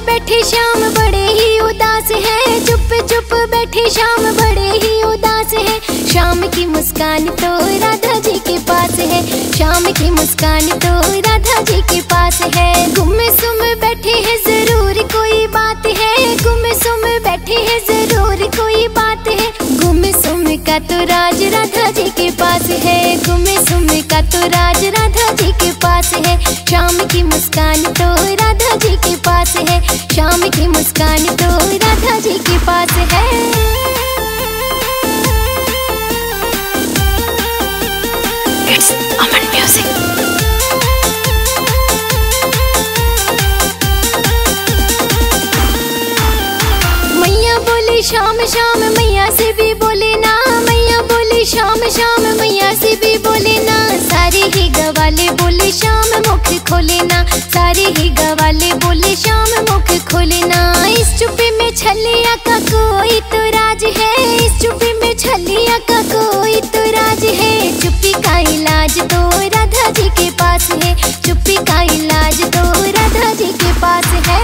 बैठे श्याम बड़े ही उदास है, चुप चुप बैठे श्याम बड़े ही उदास है। श्याम की मुस्कान तो राधा जी के पास है, श्याम की मुस्कान तो राधा जी के पास है। गुम सुम बैठे हैं जरूर कोई बात है, गुम सुम बैठे हैं जरूर कोई बात है। गुम सुम का तो राज राधा जी के पास है, गुम सुम का तो राज राधा जी के पास है। श्याम की मुस्कान तो राधा जी के पास है, श्याम की मुस्कान तो राधा जी के पास है। It's Aman Music। मैया बोली श्याम श्याम मैया से भी बोले ना, मैया बोली श्याम श्याम मैया से भी बोले ना। सारे ही गवाले बोले श्याम मुख खोले ना, सारे ही गवाले बोले श्याम मुख खोले ना। इस चुप्पी में छलिया का कोई तो राज है, इस चुप्पी में छलिया का कोई तो राज है। चुप्पी का इलाज तो राधा जी के पास है, चुप्पी का इलाज तो राधा जी के पास है।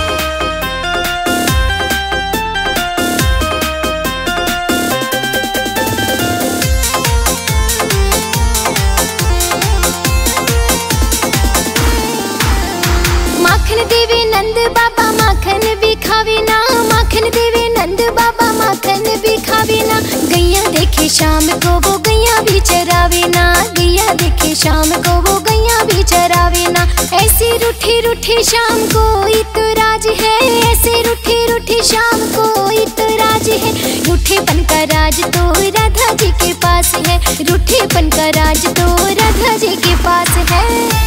माखन देवे नंद बाबा माखन भी खावे ना, माखन देवे नंद बाबा माखन भी खावे ना। गैया देखे शाम को वो गैया भी चरावे ना, गैया देखे शाम को वो गैया भी चरावे ना। ऐसे रूठी रूठी शाम को तो राज है, ऐसे रूठी रूठी शाम को तो राज है। रूठेपन का राज तो राधा जी के पास है, रूठेपन का राज तो राधा जी के पास है।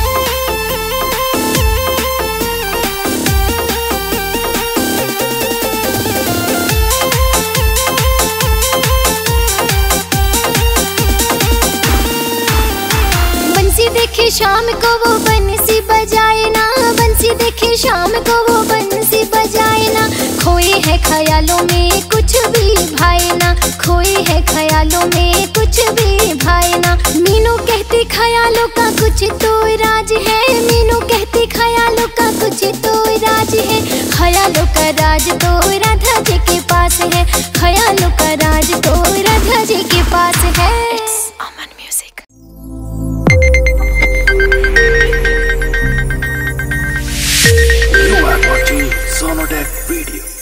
देखे शाम को वो बंसी बजाए ना, बंसी देखे शाम को वो बंसी बजाए ना। खोए है ख्यालों में कुछ भी भाए ना, खोए है ख्यालों में कुछ भी भाए ना। मीनू कहती ख्यालों का कुछ तो राज है, मीनू कहती ख्यालों का कुछ तो राज है। ख्यालों का राज तो राधा जी के पास है, ख्यालों का राज तो राधा जी के पास है। Aman music. You are watching Sonodec Video।